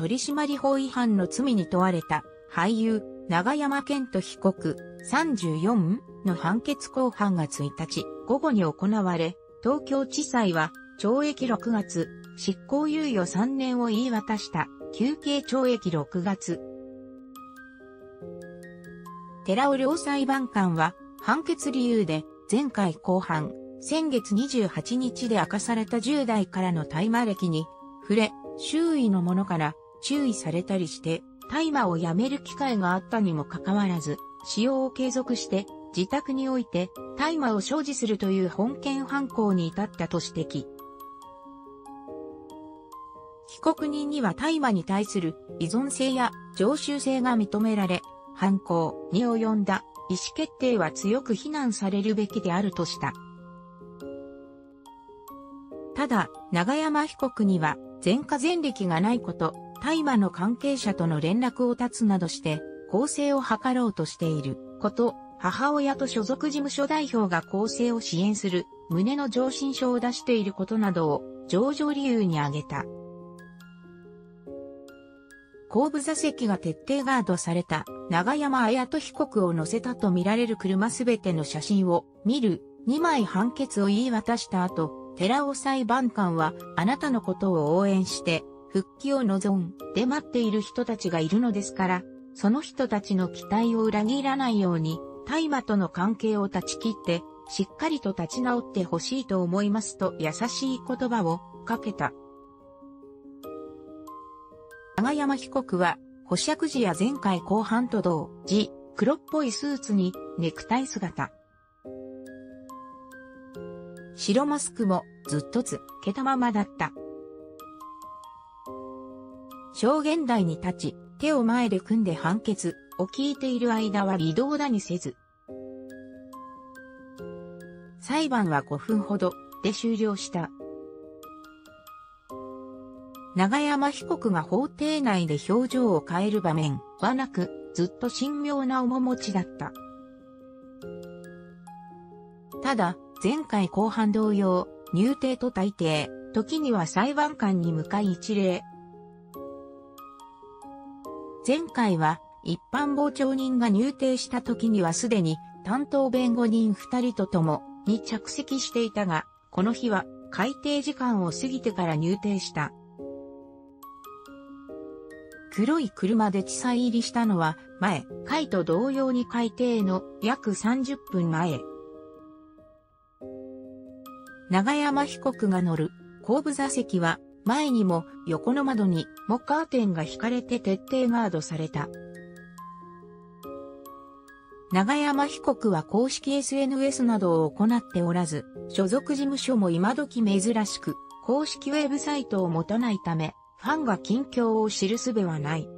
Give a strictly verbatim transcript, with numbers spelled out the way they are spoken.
取締法違反の罪に問われた俳優、永山絢斗被告さんじゅうよんの判決公判がついたち午後に行われ、東京地裁は懲役ろくがつ、執行猶予さんねんを言い渡した、求刑懲役ろくがつ。寺尾両裁判官は判決理由で前回公判、先月にじゅうはちにちで明かされたじゅうだいからの大麻歴に触れ、周囲の者から注意されたりして大麻をやめる機会があったにもかかわらず、使用を継続して自宅において大麻を所持するという本件犯行に至ったと指摘。被告人には大麻に対する依存性や常習性が認められ、犯行に及んだ意思決定は強く非難されるべきであるとした。ただ、永山被告には前科前歴がないこと、大麻の関係者との連絡を絶つなどして更生を図ろうとしていること、母親と所属事務所代表が更生を支援する旨の上申書を出していることなどを情状理由に挙げた。後部座席が徹底ガードされた永山絢斗被告を乗せたとみられる車すべての写真を見るにまい判決を言い渡した後、寺尾裁判官はあなたのことを応援して復帰を望んで待っている人たちがいるのですから、その人たちの期待を裏切らないように大麻との関係を断ち切ってしっかりと立ち直ってほしいと思いますと優しい言葉をかけた。永山被告は保釈時や前回公判と同時、黒っぽいスーツにネクタイ姿。白マスクもずっとつけたままだった。証言台に立ち、手を前で組んで判決を聞いている間は微動だにせず。裁判はごふんほどで終了した。永山被告が法廷内で表情を変える場面はなく、ずっと神妙な面持ちだった。ただ、前回公判同様、入廷と退廷、時には裁判官に向かい一礼。前回は、一般傍聴人が入廷した時にはすでに担当弁護人二人と共に着席していたが、この日は開廷時間を過ぎてから入廷した。黒い車で地裁入りしたのは前、回と同様に開廷の約さんじゅっぷんまえ。永山被告が乗る後部座席は前にも横の窓にもカーテンが引かれて徹底ガードされた。永山被告は公式 エスエヌエス などを行っておらず、所属事務所も今時珍しく公式ウェブサイトを持たないため、ファンが近況を知る術はない。